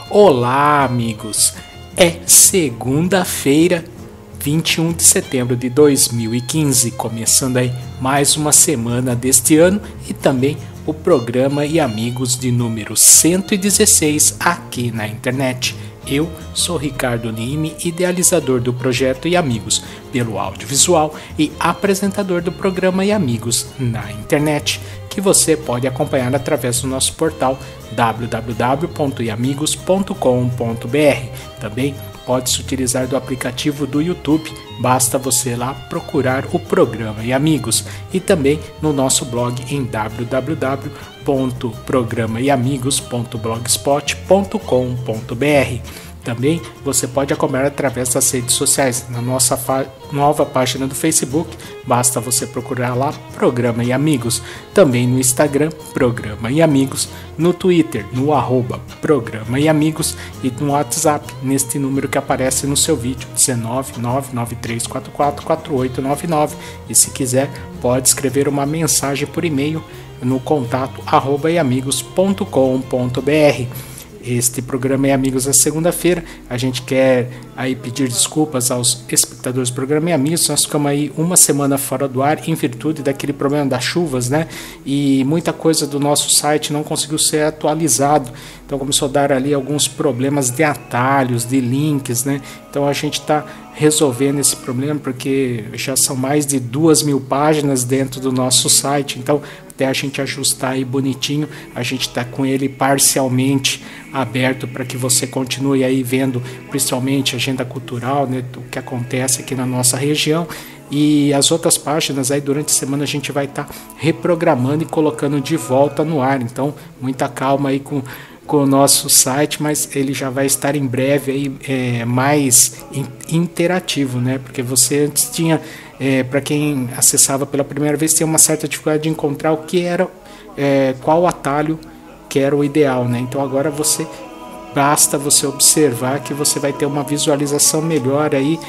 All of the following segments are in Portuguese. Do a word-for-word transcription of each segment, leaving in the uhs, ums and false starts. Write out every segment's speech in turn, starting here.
Olá, amigos! É segunda-feira, vinte e um de setembro de dois mil e quinze, começando aí mais uma semana deste ano e também o programa e amigos de número cento e dezesseis aqui na internet. Eu sou Ricardo Nime, idealizador do projeto e amigos pelo audiovisual e apresentador do programa e amigos na internet, que você pode acompanhar através do nosso portal w w w ponto iamigos ponto com ponto b r. Também pode-se utilizar do aplicativo do YouTube, basta você lá procurar o programa e amigos, e também no nosso blog em w w w ponto programa e amigos ponto blogspot ponto com ponto b r. Também você pode acompanhar através das redes sociais, na nossa nova página do Facebook, basta você procurar lá Programa e Amigos, também no Instagram, Programa e Amigos, no Twitter, no arroba Programa e Amigos e no WhatsApp, neste número que aparece no seu vídeo, um nove nove nove três quatro quatro quatro oito nove nove, e se quiser pode escrever uma mensagem por e-mail no contato arroba iamigos ponto com ponto b r. Este programa é Amigos da segunda-feira. A gente quer aí pedir desculpas aos espectadores do programa e amigos. Nós ficamos aí uma semana fora do ar em virtude daquele problema das chuvas, né? E muita coisa do nosso site não conseguiu ser atualizado. Então começou a dar ali alguns problemas de atalhos, de links, né? Então a gente está resolvendo esse problema porque já são mais de duas mil páginas dentro do nosso site. Então até a gente ajustar aí bonitinho, a gente está com ele parcialmente aberto para que você continue aí vendo principalmente agenda cultural, né, o que acontece aqui na nossa região, e as outras páginas aí durante a semana a gente vai estar tá reprogramando e colocando de volta no ar. Então muita calma aí com com o nosso site, mas ele já vai estar em breve aí, é, mais in, interativo, né? Porque você antes tinha, é, para quem acessava pela primeira vez, tinha uma certa dificuldade de encontrar o que era, é, qual atalho que era o ideal, né? Então agora você basta você observar que você vai ter uma visualização melhor aí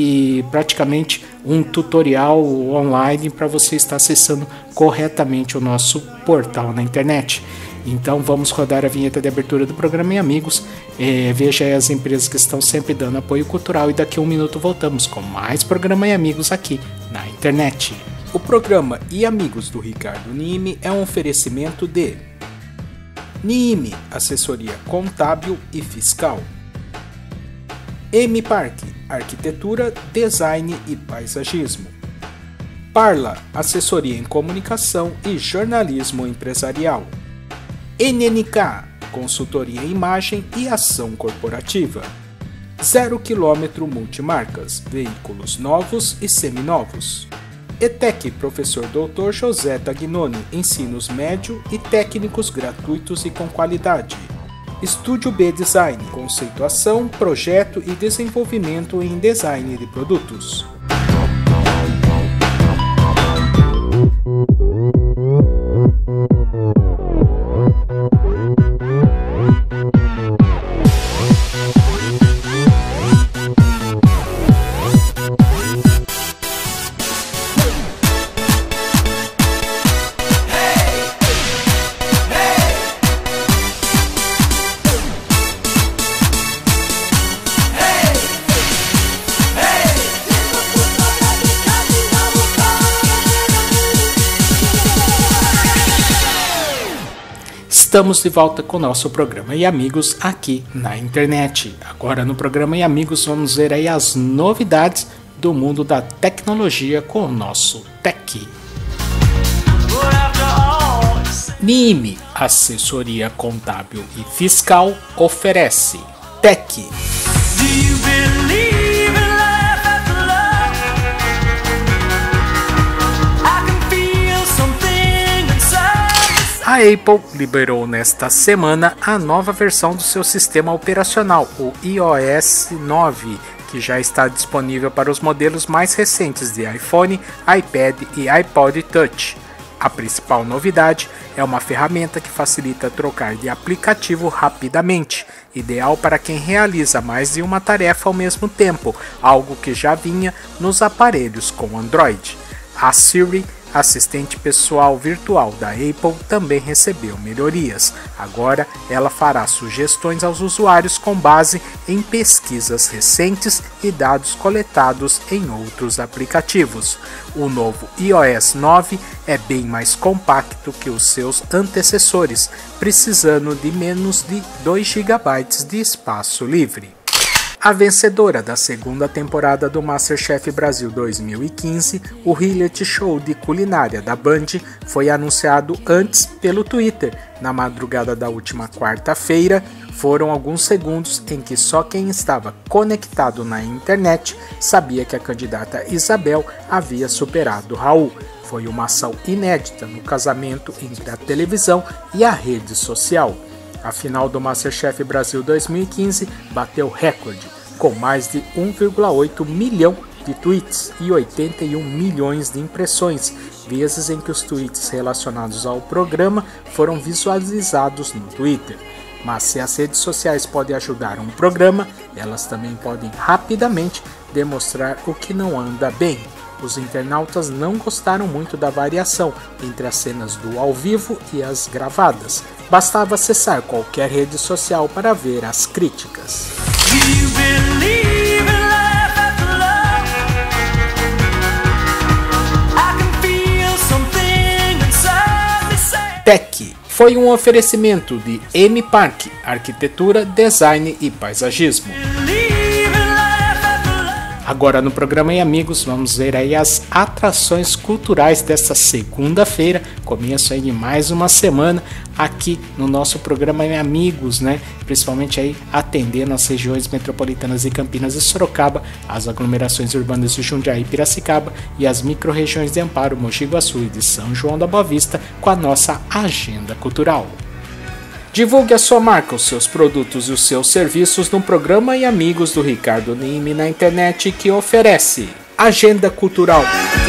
e praticamente um tutorial online para você estar acessando corretamente o nosso portal na internet. Então vamos rodar a vinheta de abertura do programa e amigos. É, veja aí as empresas que estão sempre dando apoio cultural e daqui a um minuto voltamos com mais programa e amigos aqui na internet. O programa e amigos do Ricardo Nime é um oferecimento de Nime, assessoria contábil e fiscal. M Park, arquitetura, design e paisagismo. Parla, assessoria em comunicação e jornalismo empresarial. N N K, consultoria em imagem e ação corporativa. Zero quilômetro multimarcas, veículos novos e seminovos. E T E C, professor doutor José Tagnoni, ensinos médio e técnicos gratuitos e com qualidade. Estúdio B Design, conceituação, projeto e desenvolvimento em design de produtos. Estamos de volta com o nosso programa e amigos aqui na internet. Agora no programa e amigos vamos ver aí as novidades do mundo da tecnologia com o nosso Tech. Nime, assessoria contábil e fiscal, oferece Tech. A Apple liberou nesta semana a nova versão do seu sistema operacional, o i O S nove, que já está disponível para os modelos mais recentes de iPhone, iPad e iPod Touch. A principal novidade é uma ferramenta que facilita trocar de aplicativo rapidamente, ideal para quem realiza mais de uma tarefa ao mesmo tempo, algo que já vinha nos aparelhos com Android. A Siri A assistente pessoal virtual da Apple também recebeu melhorias. Agora ela fará sugestões aos usuários com base em pesquisas recentes e dados coletados em outros aplicativos. O novo i O S nove é bem mais compacto que os seus antecessores, precisando de menos de dois gigabytes de espaço livre. A vencedora da segunda temporada do MasterChef Brasil dois mil e quinze, o reality show de culinária da Band, foi anunciado antes pelo Twitter. Na madrugada da última quarta-feira, foram alguns segundos em que só quem estava conectado na internet sabia que a candidata Isabel havia superado Raul. Foi uma ação inédita no casamento entre a televisão e a rede social. A final do MasterChef Brasil dois mil e quinze bateu recorde, com mais de um vírgula oito milhão de tweets e oitenta e um milhões de impressões, vezes em que os tweets relacionados ao programa foram visualizados no Twitter. Mas se as redes sociais podem ajudar um programa, elas também podem rapidamente demonstrar o que não anda bem. Os internautas não gostaram muito da variação entre as cenas do ao vivo e as gravadas. Bastava acessar qualquer rede social para ver as críticas. Tech foi um oferecimento de M Park, arquitetura, design e paisagismo. Agora no programa e amigos, vamos ver aí as atrações culturais desta segunda-feira, começo aí de mais uma semana aqui no nosso programa e amigos, né? Principalmente aí atendendo as regiões metropolitanas de Campinas e Sorocaba, as aglomerações urbanas de Jundiaí e Piracicaba e as micro-regiões de Amparo, Mogi Guaçu e de São João da Boa Vista com a nossa agenda cultural. Divulgue a sua marca, os seus produtos e os seus serviços no programa e amigos do Ricardo Nime na internet, que oferece Agenda Cultural.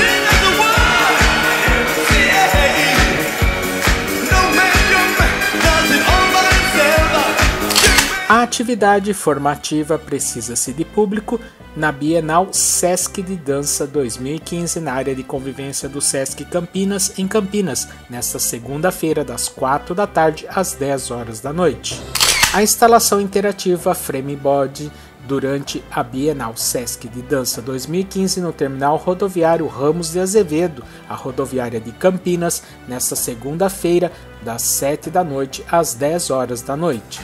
A atividade formativa precisa-se de público na Bienal Sesc de Dança dois mil e quinze na área de convivência do Sesc Campinas, em Campinas, nesta segunda-feira, das quatro da tarde às dez horas da noite. A instalação interativa Frameboard durante a Bienal Sesc de Dança dois mil e quinze no terminal rodoviário Ramos de Azevedo, a rodoviária de Campinas, nesta segunda-feira, das sete da noite às dez horas da noite.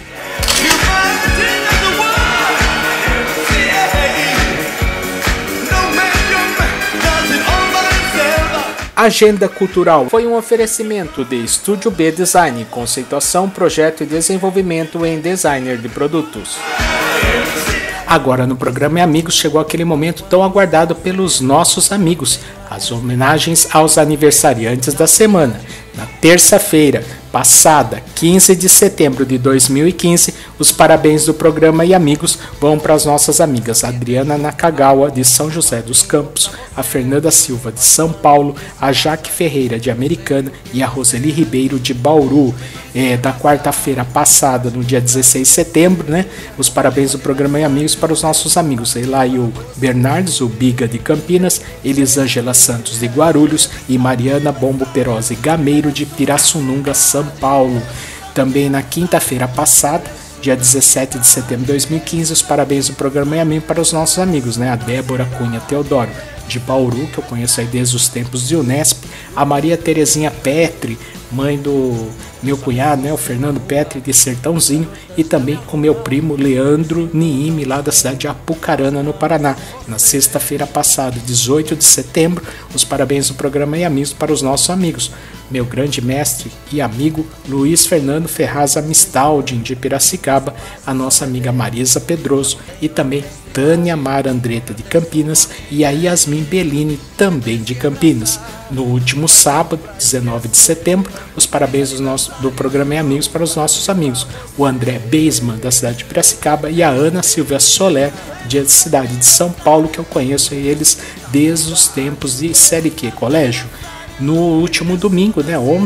Agenda Cultural foi um oferecimento de Estúdio B Design, conceituação, projeto e desenvolvimento em designer de produtos. Agora no programa e amigos chegou aquele momento tão aguardado pelos nossos amigos, as homenagens aos aniversariantes da semana. Na terça-feira passada, quinze de setembro de dois mil e quinze, os parabéns do programa e amigos vão para as nossas amigas Adriana Nakagawa, de São José dos Campos, a Fernanda Silva, de São Paulo, a Jaque Ferreira, de Americana, e a Roseli Ribeiro, de Bauru. É, da quarta-feira passada, no dia dezesseis de setembro, né? Os parabéns do programa e amigos para os nossos amigos Elaio Bernardes, o Biga, de Campinas, Elisângela Santos, de Guarulhos, e Mariana Bombo Perosi Gameiro, de Pirassununga, São Paulo. Também na quinta-feira passada, dia dezessete de setembro de dois mil e quinze, os parabéns do programa e amigos para os nossos amigos, né? A Débora Cunha Teodoro, de Bauru, que eu conheço aí desde os tempos de Unesp, a Maria Terezinha Petri, mãe do meu cunhado, né, o Fernando Petri, de Sertãozinho, e também o meu primo Leandro Niime, lá da cidade de Apucarana, no Paraná. Na sexta-feira passada, dezoito de setembro, os parabéns do programa e amigos para os nossos amigos. Meu grande mestre e amigo Luiz Fernando Ferraz Amistaldin, de Piracicaba, a nossa amiga Marisa Pedroso e também Tânia Mar Andretta, de Campinas, e a Yasmin Bellini, também de Campinas. No último sábado, dezenove de setembro, os parabéns do, nosso, do programa e amigos para os nossos amigos, o André Beisman, da cidade de Piracicaba, e a Ana Silvia Soler, de cidade de São Paulo, que eu conheço eles desde os tempos de C L Q Colégio. No último domingo, né, ontem,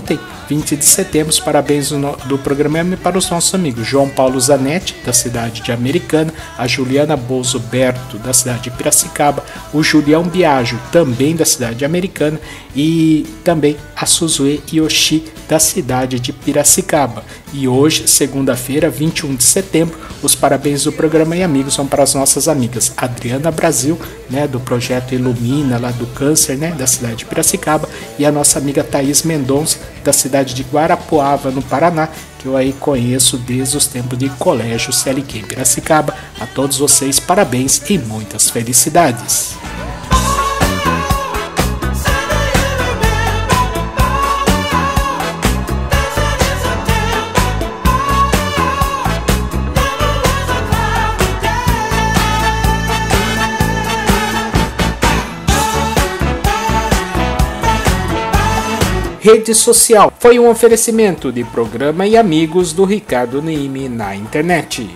vinte de setembro. Os parabéns do, do programa para os nossos amigos João Paulo Zanetti, da cidade de Americana, a Juliana Bozo Berto, da cidade de Piracicaba, o Julião Biagio, também da cidade de Americana, e também a Suzue Yoshi, da cidade de Piracicaba. E hoje, segunda-feira, vinte e um de setembro, os parabéns do programa e amigos são para as nossas amigas Adriana Brasil, né, do projeto Ilumina, lá do câncer, né, da cidade de Piracicaba, e a nossa amiga Thaís Mendonça, da cidade de Guarapuava, no Paraná, que eu aí conheço desde os tempos de colégio C L Q em Piracicaba. A todos vocês, parabéns e muitas felicidades. Rede social foi um oferecimento de programa e amigos do Ricardo Niime na internet.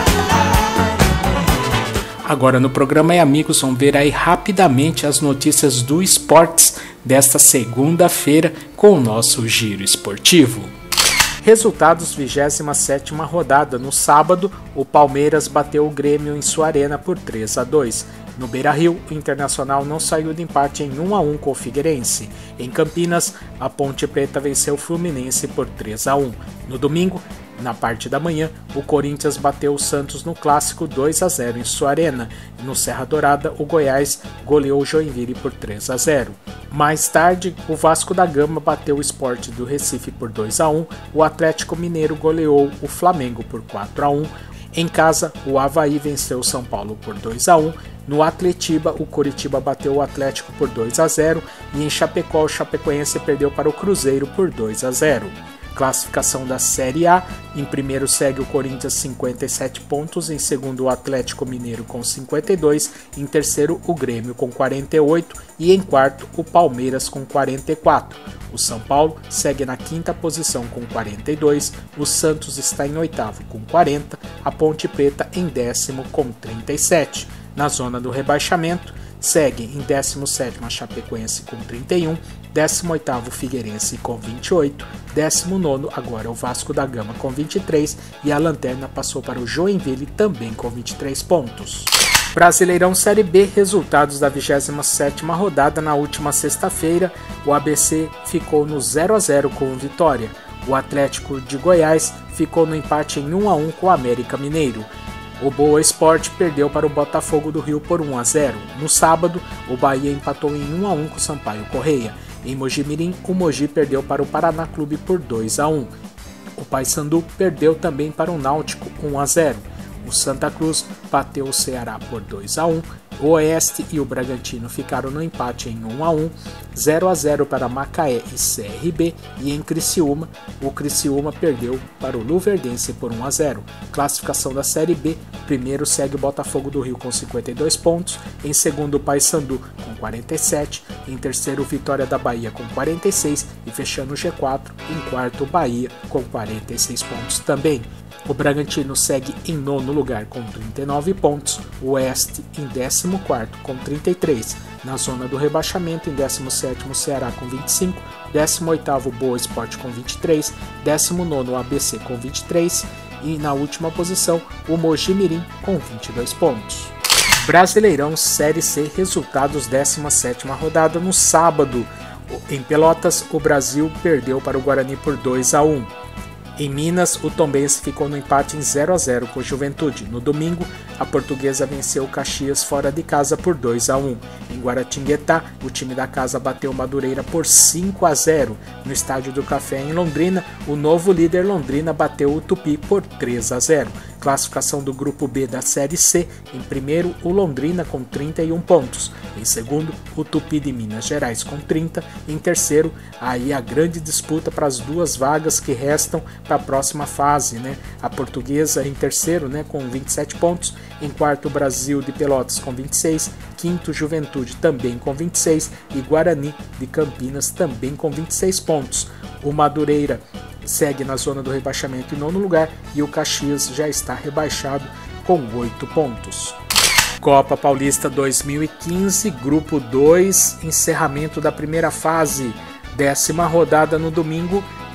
Agora no programa e amigos vamos ver aí rapidamente as notícias do esportes desta segunda-feira com o nosso giro esportivo. Resultados vigésima sétima rodada. No sábado, o Palmeiras bateu o Grêmio em sua arena por três a dois. No Beira-Rio, o Internacional não saiu de empate em um a um com o Figueirense. Em Campinas, a Ponte Preta venceu o Fluminense por três a um. No domingo, na parte da manhã, o Corinthians bateu o Santos no clássico dois a zero em sua arena. No Serra Dourada, o Goiás goleou o Joinville por três a zero. Mais tarde, o Vasco da Gama bateu o Sport do Recife por dois a um. O Atlético Mineiro goleou o Flamengo por quatro a um. Em casa, o Avaí venceu o São Paulo por dois a um. No Atletiba, o Coritiba bateu o Atlético por dois a zero. E em Chapecó, o Chapecoense perdeu para o Cruzeiro por dois a zero. Classificação da Série A: em primeiro segue o Corinthians cinquenta e sete pontos, em segundo o Atlético Mineiro com cinquenta e dois, em terceiro o Grêmio com quarenta e oito e em quarto o Palmeiras com quarenta e quatro. O São Paulo segue na quinta posição com quarenta e dois, o Santos está em oitavo com quarenta, a Ponte Preta em décimo com trinta e sete. Na zona do rebaixamento, segue em décimo sétimo a Chapecoense com trinta e um, décimo oitavo o Figueirense com vinte e oito, décimo nono agora o Vasco da Gama com vinte e três e a lanterna passou para o Joinville também com vinte e três pontos. Brasileirão Série B, resultados da vigésima sétima rodada. Na última sexta-feira, o A B C ficou no zero a zero com o Vitória. O Atlético de Goiás ficou no empate em um a um com o América Mineiro. O Boa Esporte perdeu para o Botafogo do Rio por um a zero. No sábado, o Bahia empatou em um a um com o Sampaio Correia. Em Mojimirim, o Mogi perdeu para o Paraná Clube por dois a um. O Paysandu perdeu também para o Náutico um a zero. O Santa Cruz bateu o Ceará por dois a um. O Oeste e o Bragantino ficaram no empate em um a um, zero a zero para Macaé e C R B, e em Criciúma, o Criciúma perdeu para o Luverdense por um a zero. Classificação da Série B: primeiro segue o Botafogo do Rio com cinquenta e dois pontos, em segundo o Paysandu com quarenta e sete, em terceiro o Vitória da Bahia com quarenta e seis e fechando o G quatro, em quarto o Bahia com quarenta e seis pontos também. O Bragantino segue em nono lugar com trinta e nove pontos, o Oeste em décimo quarto com trinta e três, na zona do rebaixamento em décimo sétimo o Ceará com vinte e cinco, décimo oitavo o Boa Esporte com vinte e três, décimo nono o A B C com vinte e três e na última posição o Mojimirim com vinte e dois pontos. Brasileirão Série C, resultados décima sétima rodada. No sábado, em Pelotas, o Brasil perdeu para o Guarani por dois a um. Em Minas, o Tombense ficou no empate em zero a zero com o Juventude. No domingo, a Portuguesa venceu o Caxias fora de casa por dois a um. Em Guaratinguetá, o time da casa bateu o Madureira por cinco a zero. No Estádio do Café, em Londrina, o novo líder Londrina bateu o Tupi por três a zero. Classificação do Grupo B da Série C: em primeiro, o Londrina com trinta e um pontos. Em segundo, o Tupi de Minas Gerais com trinta. Em terceiro, aí a grande disputa para as duas vagas que restam para a próxima fase, né? A Portuguesa em terceiro, né, com vinte e sete pontos. Em quarto, o Brasil de Pelotas com vinte e seis. Quinto, Juventude também com vinte e seis. E Guarani de Campinas também com vinte e seis pontos. O Madureira segue na zona do rebaixamento em nono lugar e o Caxias já está rebaixado com oito pontos. Copa Paulista dois mil e quinze, Grupo dois, encerramento da primeira fase, décima rodada no domingo,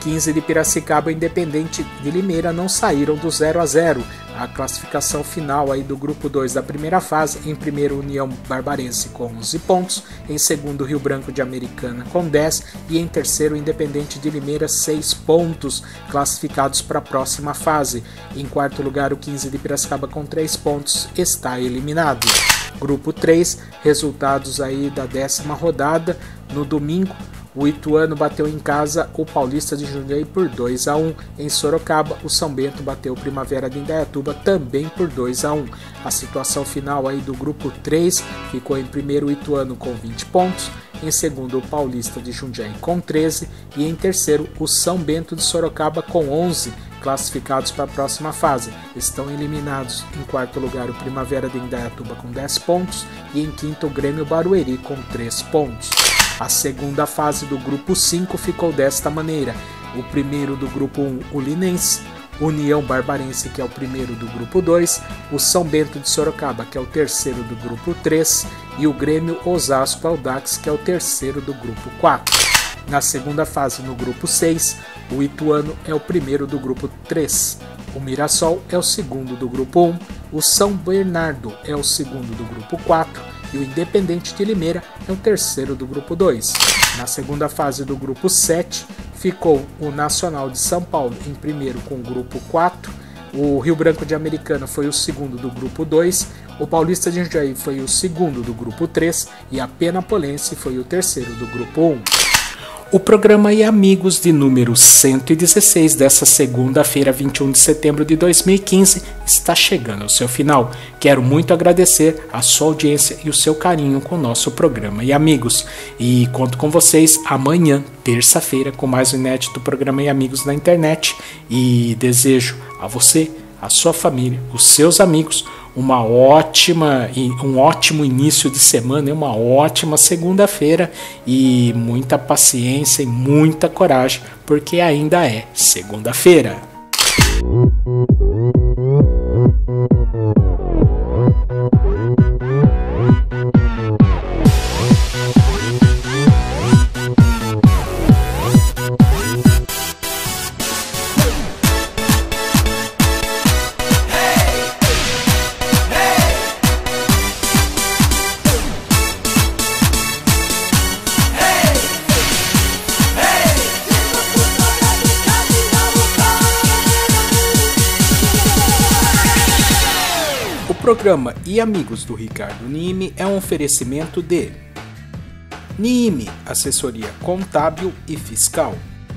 quinze de Piracicaba e Independente de Limeira não saíram do zero a zero. A classificação final aí do grupo dois da primeira fase: em primeiro, União Barbarense com onze pontos, em segundo, Rio Branco de Americana com dez e em terceiro, Independente de Limeira, seis pontos, classificados para a próxima fase. Em quarto lugar, o quinze de Piracicaba com três pontos está eliminado. Grupo três, resultados aí da décima rodada. No domingo, o Ituano bateu em casa o Paulista de Jundiaí por dois a um. Em Sorocaba, o São Bento bateu o Primavera de Indaiatuba também por dois a um. A situação final aí do grupo três ficou: em primeiro, o Ituano com vinte pontos, em segundo, o Paulista de Jundiaí com treze e em terceiro, o São Bento de Sorocaba com onze, classificados para a próxima fase. Estão eliminados em quarto lugar o Primavera de Indaiatuba com dez pontos e em quinto, o Grêmio Barueri com três pontos. A segunda fase do grupo cinco ficou desta maneira: o primeiro do grupo um, o Linense, União Barbarense, que é o primeiro do grupo dois, o São Bento de Sorocaba, que é o terceiro do grupo três, e o Grêmio Osasco Audax, que é o terceiro do grupo quatro. Na segunda fase, no grupo seis, o Ituano é o primeiro do grupo três, o Mirassol é o segundo do grupo um, o São Bernardo é o segundo do grupo quatro e o Independente de Limeira é o terceiro do grupo dois. Na segunda fase do grupo sete, ficou o Nacional de São Paulo em primeiro com o grupo quatro, o Rio Branco de Americana foi o segundo do grupo dois, o Paulista de Jundiaí foi o segundo do grupo três e a Penapolense foi o terceiro do grupo um. O programa E Amigos de número cento e dezesseis dessa segunda-feira, vinte e um de setembro de dois mil e quinze, está chegando ao seu final. Quero muito agradecer a sua audiência e o seu carinho com o nosso programa E Amigos. E conto com vocês amanhã, terça-feira, com mais um inédito programa E Amigos na internet. E desejo a você, a sua família, os seus amigos, uma ótima, um ótimo início de semana, uma ótima segunda-feira e muita paciência e muita coragem, porque ainda é segunda-feira. O programa E Amigos do Ricardo Niime é um oferecimento de Niime, assessoria contábil e fiscal.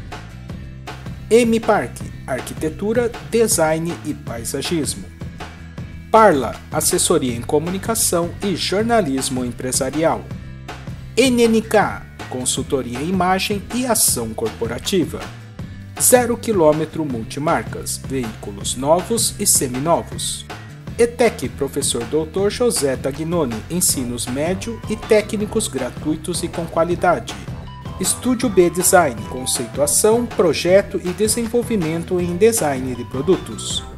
M-Park, arquitetura, design e paisagismo. Parla, assessoria em comunicação e jornalismo empresarial. N N K, consultoria em imagem e ação corporativa. Zero quilômetro multimarcas, veículos novos e seminovos. E T E C, professor doutor José Tagnoni, ensinos médio e técnicos gratuitos e com qualidade. Estúdio B Design, conceituação, projeto e desenvolvimento em design de produtos.